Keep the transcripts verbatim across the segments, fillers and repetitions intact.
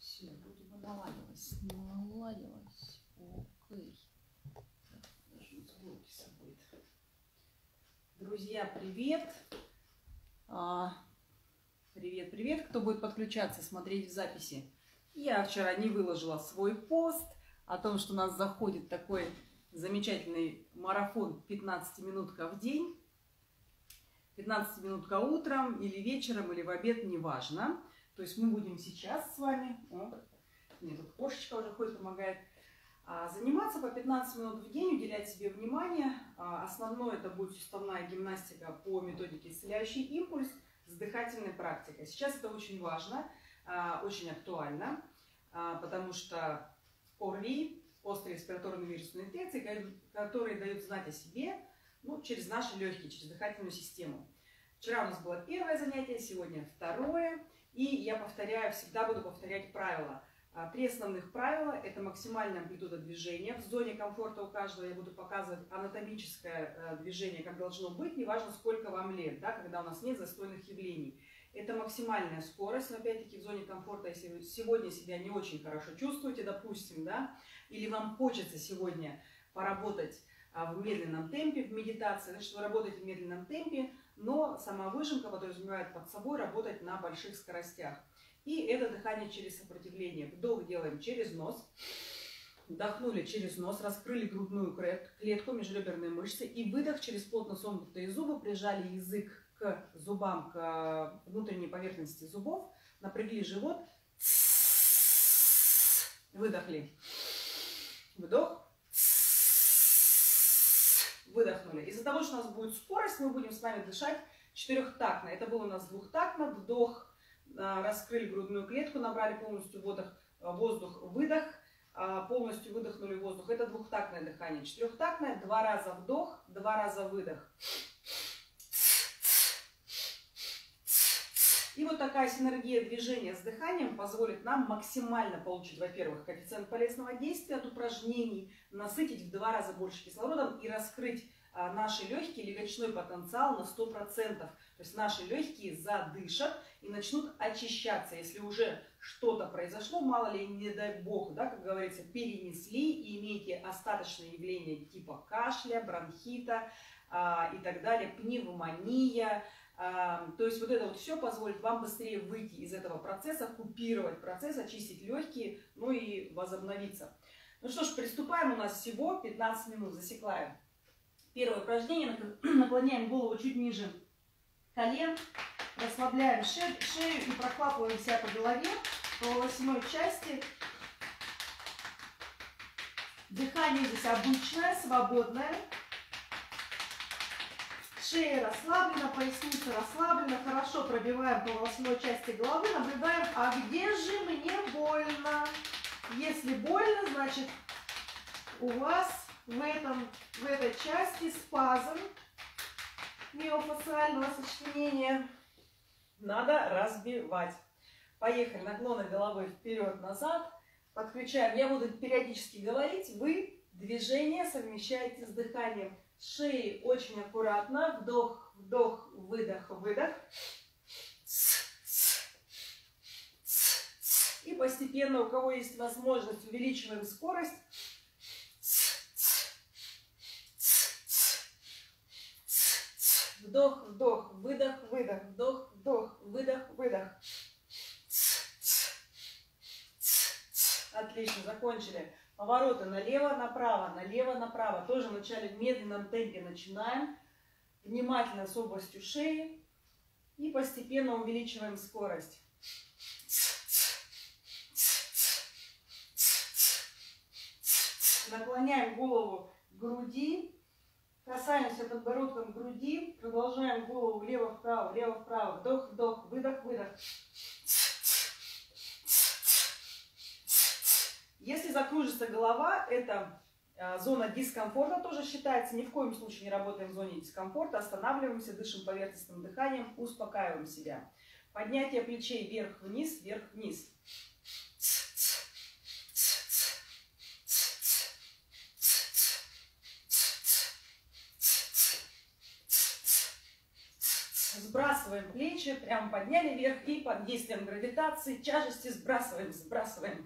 Все, вроде бы наладилось. Наладилось. Окей. Даже сборки с собой. Друзья, привет. А, привет, привет. Кто будет подключаться, смотреть в записи? Я вчера не выложила свой пост о том, что у нас заходит такой замечательный марафон пятнадцатиминутка в день. пятнадцатиминутка утром или вечером, или в обед, неважно. То есть мы будем сейчас с вами, о, мне тут кошечка уже ходит, помогает, заниматься по пятнадцать минут в день, уделять себе внимание. Основное это будет суставная гимнастика по методике исцеляющий импульс с дыхательной практикой. Сейчас это очень важно, очень актуально, потому что ОРВИ, острые респираторные вирусные инфекции, которые дают знать о себе, ну, через наши легкие, через дыхательную систему. Вчера у нас было первое занятие, сегодня второе. И я повторяю, всегда буду повторять правила. Три основных правила – это максимальная амплитуда движения. В зоне комфорта у каждого я буду показывать анатомическое движение, как должно быть, неважно сколько вам лет, да, когда у нас нет застойных явлений. Это максимальная скорость, но опять-таки в зоне комфорта, если вы сегодня себя не очень хорошо чувствуете, допустим, да, или вам хочется сегодня поработать в медленном темпе, в медитации, значит, вы работаете в медленном темпе, но сама выжимка подразумевает под собой работать на больших скоростях. И это дыхание через сопротивление. Вдох делаем через нос, вдохнули через нос, раскрыли грудную клетку, межреберные мышцы, и выдох через плотно сомкнутые зубы, прижали язык к зубам, к внутренней поверхности зубов, напрягли живот, выдохли, вдох. Выдохнули. Из-за того, что у нас будет скорость, мы будем с вами дышать четырехтактно. Это было у нас двухтактно. Вдох, раскрыли грудную клетку, набрали полностью воздух, воздух, выдох, полностью выдохнули воздух. Это двухтактное дыхание. Четырехтактное, два раза вдох, два раза выдох. И вот такая синергия движения с дыханием позволит нам максимально получить, во-первых, коэффициент полезного действия от упражнений, насытить в два раза больше кислородом и раскрыть а, наши легкие, легочной потенциал на сто процентов. То есть наши легкие задышат и начнут очищаться. Если уже что-то произошло, мало ли, не дай бог, да, как говорится, перенесли и имеете остаточные явления типа кашля, бронхита а, и так далее, пневмония. То есть вот это вот все позволит вам быстрее выйти из этого процесса, купировать процесс, очистить легкие, ну и возобновиться. Ну что ж, приступаем. У нас всего пятнадцать минут. Засекаем. Первое упражнение. Наклоняем голову чуть ниже колен. Расслабляем шею, шею и прохлапываемся по голове, по волосяной части. Дыхание здесь обычное, свободное. Шея расслаблена, поясница расслаблена. Хорошо пробиваем по волосяной части головы. Наблюдаем, а где же мне больно? Если больно, значит у вас в, этом, в этой части спазм миофасциального сочленения. Надо разбивать. Поехали. Наклоны головы вперед-назад. Подключаем. Я буду периодически говорить. Вы движение совмещаете с дыханием. Шеи очень аккуратно. Вдох, вдох, выдох, выдох. И постепенно, у кого есть возможность, увеличиваем скорость. Вдох, вдох, выдох, выдох. Вдох, вдох, выдох, выдох. Отлично, закончили. Повороты налево, направо, налево, направо. Тоже вначале в медленном темпе начинаем. Внимательно с областью шеи. И постепенно увеличиваем скорость. Наклоняем голову к груди. Касаемся подбородком груди. Продолжаем голову влево-вправо, влево-вправо. Вдох, вдох, выдох, выдох. Если закружится голова, это зона дискомфорта тоже считается. Ни в коем случае не работаем в зоне дискомфорта. Останавливаемся, дышим поверхностным дыханием, успокаиваем себя. Поднятие плечей вверх-вниз, вверх-вниз. сбрасываем плечи, прям подняли вверх и под действием гравитации, тяжести сбрасываем, сбрасываем.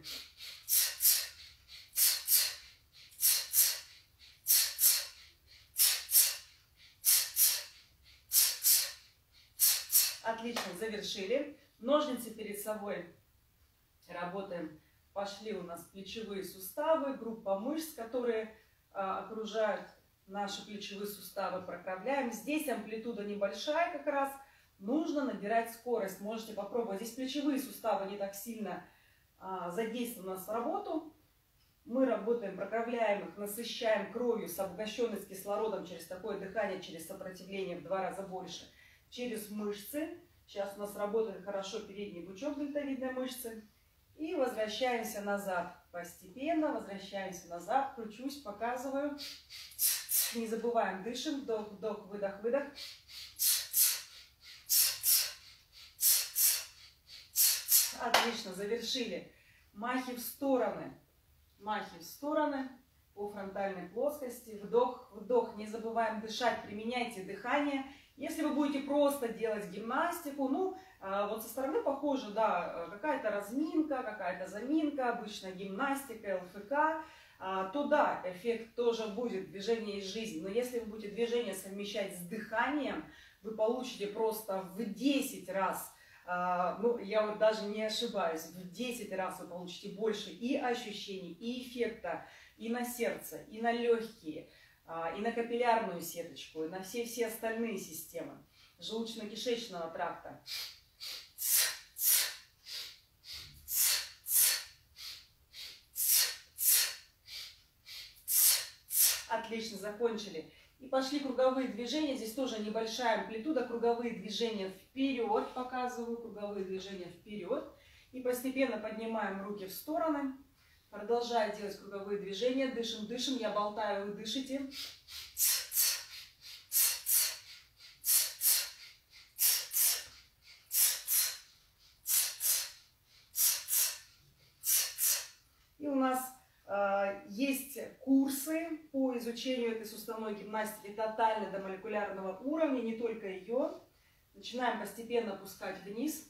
Отлично, завершили. Ножницы перед собой. Работаем. Пошли у нас плечевые суставы, группа мышц, которые а, окружают наши плечевые суставы. Проправляем. Здесь амплитуда небольшая как раз. Нужно набирать скорость. Можете попробовать. Здесь плечевые суставы не так сильно а, задействованы у нас в работу. Мы работаем, проправляем их, насыщаем кровью с обогащенной кислородом через такое дыхание, через сопротивление в два раза больше. Через мышцы. Сейчас у нас работает хорошо передний пучок дельтовидной мышцы. И возвращаемся назад. Постепенно возвращаемся назад. Кручусь, показываю. Не забываем, дышим. Вдох, вдох, выдох, выдох. Отлично, завершили. Махи в стороны. Махи в стороны по фронтальной плоскости. Вдох, вдох. Не забываем дышать. Применяйте дыхание. Если вы будете просто делать гимнастику, ну, вот со стороны похоже, да, какая-то разминка, какая-то заминка, обычная гимнастика, эл эф ка, то да, эффект тоже будет, движение из жизни. Но если вы будете движение совмещать с дыханием, вы получите просто в десять раз, ну, я вот даже не ошибаюсь, в десять раз вы получите больше и ощущений, и эффекта, и на сердце, и на легкие, и на капиллярную сеточку, и на все-все остальные системы желудочно-кишечного тракта. Отлично, закончили. И пошли круговые движения. Здесь тоже небольшая амплитуда. Круговые движения вперед. Показываю круговые движения вперед. И постепенно поднимаем руки в стороны. Продолжаю делать круговые движения. Дышим, дышим. Я болтаю, вы дышите. И у нас э, есть курсы по изучению этой суставной гимнастики тотально до молекулярного уровня, не только ее. Начинаем постепенно опускать вниз.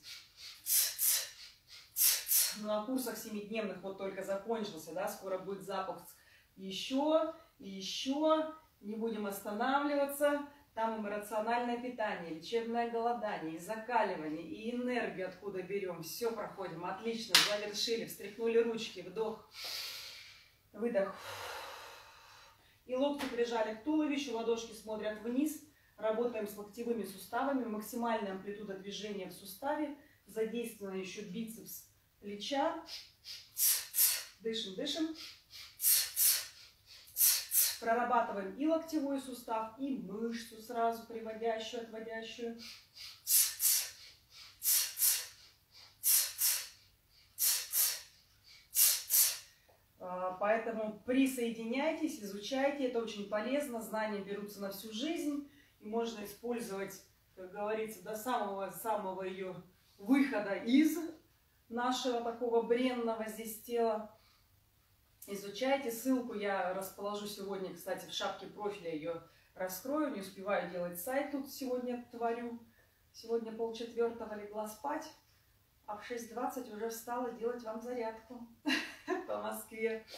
На курсах семидневных вот только закончился, да, скоро будет запуск еще и еще. Не будем останавливаться. Там эмоциональное питание, лечебное голодание, и закаливание, и энергию откуда берем. Все проходим. Отлично. Завершили. Встряхнули ручки. Вдох. Выдох. И локти прижали к туловищу. Ладошки смотрят вниз. Работаем с локтевыми суставами. Максимальная амплитуда движения в суставе. Задействован еще бицепс плеча. Дышим, дышим. Прорабатываем и локтевой сустав, и мышцу сразу приводящую, отводящую. Поэтому присоединяйтесь, изучайте, это очень полезно. Знания берутся на всю жизнь, и можно использовать, как говорится, до самого-самого ее выхода из нашего такого бренного здесь тела. Изучайте, ссылку я расположу сегодня, кстати, в шапке профиля ее раскрою. Не успеваю делать сайт, тут сегодня творю. Сегодня полчетвертого легла спать, а в шесть двадцать уже встала делать вам зарядку по Москве.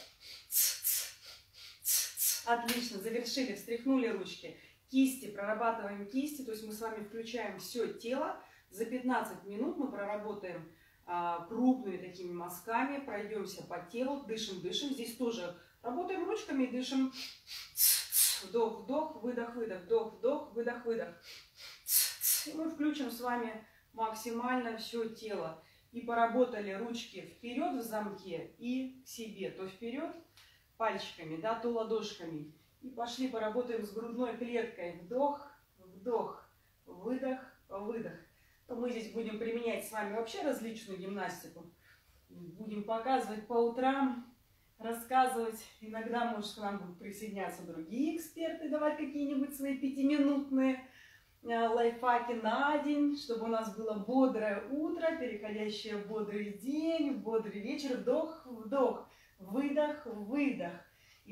Отлично, завершили, встряхнули ручки. Кисти, прорабатываем кисти, то есть мы с вами включаем все тело. За пятнадцать минут мы проработаем крупными такими мазками, пройдемся по телу, дышим, дышим. Здесь тоже работаем ручками, дышим. Вдох, вдох, выдох, выдох, вдох, вдох, выдох, выдох. И мы включим с вами максимально все тело. И поработали ручки вперед в замке и к себе. То вперед пальчиками, да, то ладошками. И пошли поработаем с грудной клеткой. Вдох, вдох, выдох, выдох. То мы здесь будем применять с вами вообще различную гимнастику. Будем показывать по утрам, рассказывать. Иногда, может, к нам будут присоединяться другие эксперты, давать какие-нибудь свои пятиминутные лайфхаки на день, чтобы у нас было бодрое утро, переходящее в бодрый день, в бодрый вечер. Вдох, вдох, выдох, выдох. И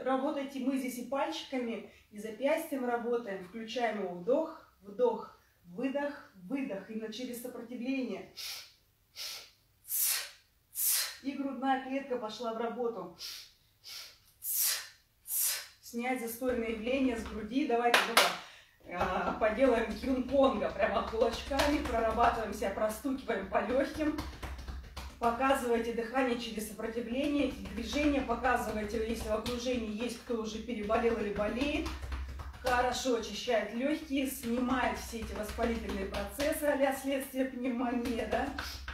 работайте мы здесь и пальчиками, и запястьем работаем. Включаем его. Вдох, вдох. выдох, выдох. Именно через сопротивление. И грудная клетка пошла в работу. Снять застойное явление с груди. Давайте туда поделаем кюн-понга. Прямо кулачками прорабатываем себя, простукиваем по легким. Показывайте дыхание через сопротивление, эти движения. Показывайте, если в окружении есть кто уже переболел или болеет. Хорошо очищает легкие, снимает все эти воспалительные процессы а-ля следствие пневмонии, да?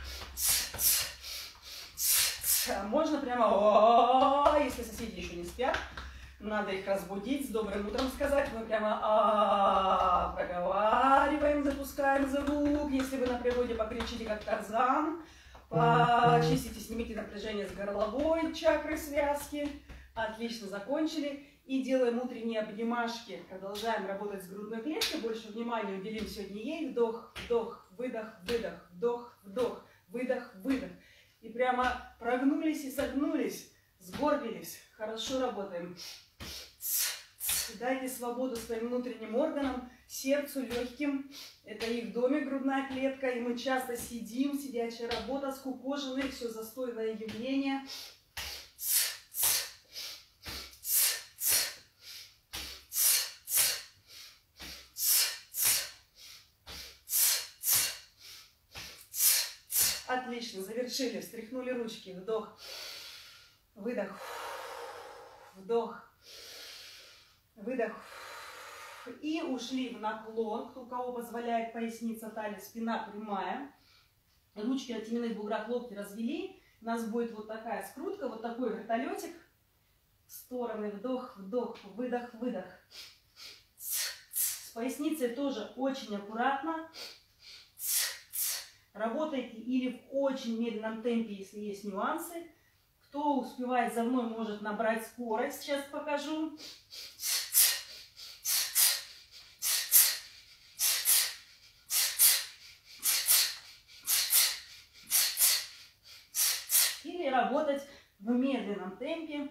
Можно прямо, если соседи еще не спят, надо их разбудить, с добрым утром сказать. Мы прямо проговариваем, запускаем звук. Если вы на природе покричите, как Тарзан, почистите, снимите напряжение с горловой чакры, связки. Отлично, закончили. И делаем утренние обнимашки. Продолжаем работать с грудной клеткой. Больше внимания уделим сегодня ей. Вдох, вдох, выдох, выдох, вдох, вдох, выдох, выдох. И прямо прогнулись и согнулись, сгорбились. Хорошо работаем. Дайте свободу своим внутренним органам, сердцу, легким. Это их домик, грудная клетка. И мы часто сидим, сидячая работа, скукоженные, все застойное явление. Отлично, завершили, встряхнули ручки, вдох, выдох, вдох, выдох. И ушли в наклон, у кого позволяет поясница, талия, спина прямая. Ручки оттенены в буграх, локти развели. У нас будет вот такая скрутка, вот такой вертолетик. В стороны, вдох, вдох, выдох, выдох. С поясницей тоже очень аккуратно. Работайте или в очень медленном темпе, если есть нюансы. Кто успевает за мной, может набрать скорость. Сейчас покажу. Или работать в медленном темпе.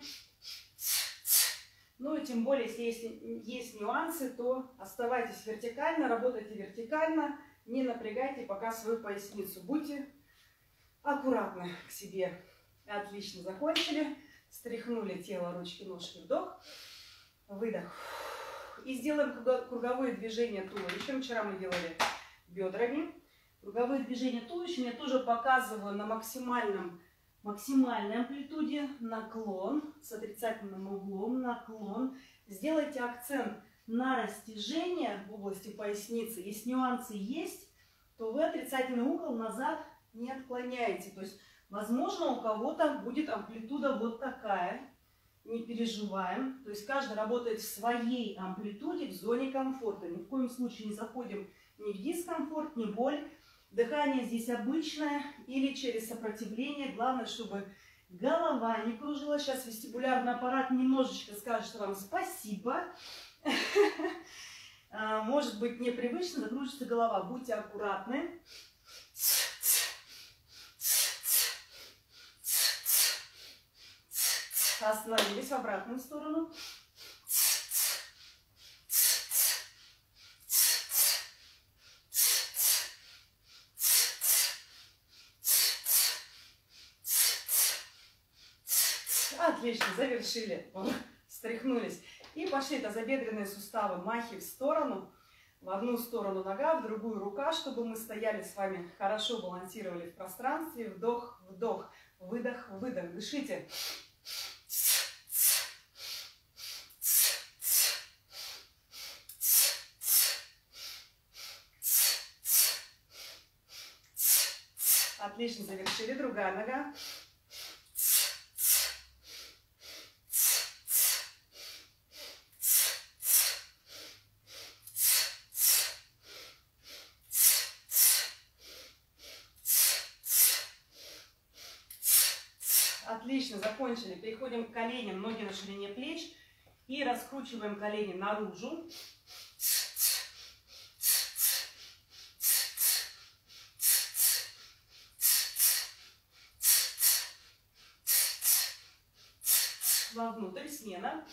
Ну и тем более, если есть, есть нюансы, то оставайтесь вертикально, работайте вертикально. Не напрягайте пока свою поясницу. Будьте аккуратны к себе. Отлично, закончили. Стряхнули тело, ручки, ножки, вдох, выдох. И сделаем круговые движения туловищем. Вчера мы делали бедрами. Круговые движения туловищем я тоже показываю на максимальном, максимальной амплитуде. Наклон с отрицательным углом, наклон. Сделайте акцент на растяжение в области поясницы. Если нюансы есть, то вы отрицательный угол назад не отклоняете. То есть, возможно, у кого-то будет амплитуда вот такая. Не переживаем. То есть, каждый работает в своей амплитуде, в зоне комфорта. Ни в коем случае не заходим ни в дискомфорт, ни в боль. Дыхание здесь обычное или через сопротивление. Главное, чтобы голова не кружилась. Сейчас вестибулярный аппарат немножечко скажет вам спасибо. Может быть непривычно, закружится голова. Будьте аккуратны. Остановились в обратную сторону. Отлично, завершили. Встряхнулись. И пошли тазобедренные суставы, махи в сторону. В одну сторону нога, в другую рука, чтобы мы стояли с вами, хорошо балансировали в пространстве. Вдох, вдох, выдох, выдох. Дышите. Отлично, завершили. Другая нога. Отлично, закончили. Переходим к коленям, ноги на ширине плеч. И раскручиваем колени наружу. Вовнутрь, смена.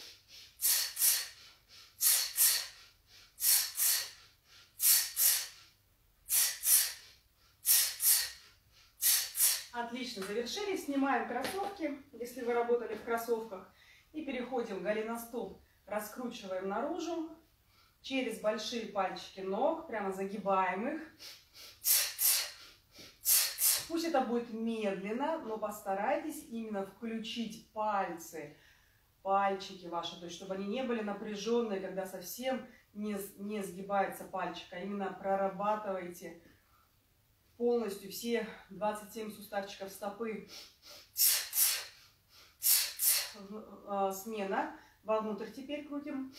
Отлично, завершили. Снимаем кроссовки, если вы работали в кроссовках. И переходим в голеностоп. Раскручиваем наружу. Через большие пальчики ног. Прямо загибаем их. Пусть это будет медленно, но постарайтесь именно включить пальцы, пальчики ваши. То есть, чтобы они не были напряженные, когда совсем не, не сгибается пальчик. А именно прорабатывайте полностью все двадцать семь суставчиков стопы. Смена. Вовнутрь теперь крутим.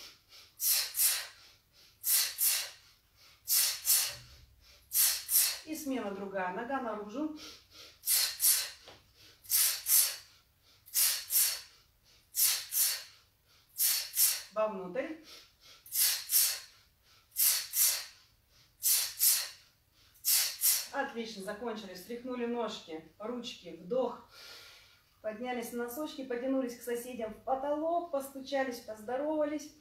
И смена другая. Нога наружу. Вовнутрь. Отлично, закончили. Стряхнули ножки, ручки, вдох. Поднялись на носочки, потянулись к соседям в потолок, постучались, поздоровались.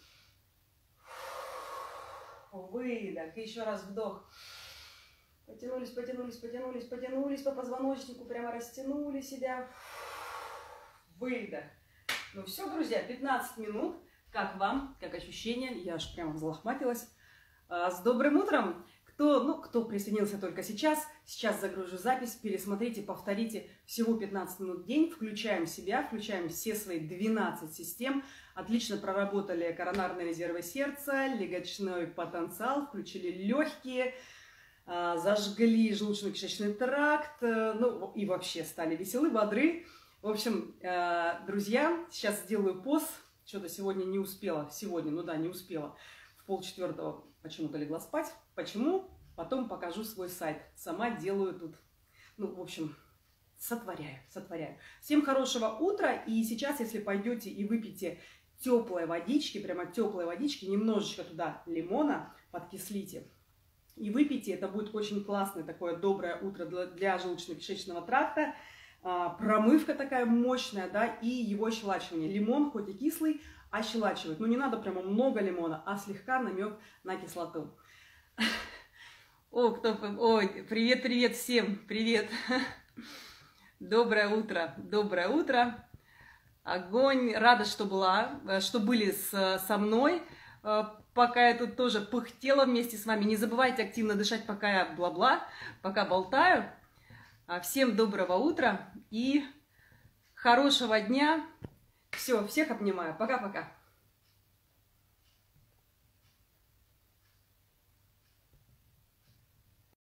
Выдох. Еще раз вдох. Потянулись, потянулись, потянулись, потянулись по позвоночнику, прямо растянули себя. Выдох. Ну все, друзья, пятнадцать минут. Как вам? Как ощущения? Я аж прямо взлохматилась. А, с добрым утром! Кто, ну, кто присоединился только сейчас, сейчас загружу запись, пересмотрите, повторите. Всего пятнадцать минут в день. Включаем себя, включаем все свои двенадцать систем. Отлично проработали коронарные резервы сердца, легочной потенциал, включили легкие, зажгли желудочно-кишечный тракт, ну и вообще стали веселы, бодры. В общем, друзья, сейчас сделаю пост. Что-то сегодня не успела. Сегодня, ну да, не успела. В полчетвертого почему-то легла спать. Почему? Потом покажу свой сайт. Сама делаю тут, ну, в общем, сотворяю, сотворяю. Всем хорошего утра. И сейчас, если пойдете и выпьете теплой водички, прямо теплой водички, немножечко туда лимона подкислите и выпейте, это будет очень классное такое доброе утро для, для желудочно-кишечного тракта. А, промывка такая мощная, да, и его ощелачивание. Лимон, хоть и кислый, ощелачивает. Но не надо прямо много лимона, а слегка намек на кислоту. О, кто... Ой, привет-привет всем, привет. Доброе утро, доброе утро. Огонь, рада, что была, что были с, со мной, пока я тут тоже пыхтела вместе с вами. Не забывайте активно дышать, пока я бла-бла, пока болтаю. Всем доброго утра и хорошего дня. Все, всех обнимаю. Пока-пока.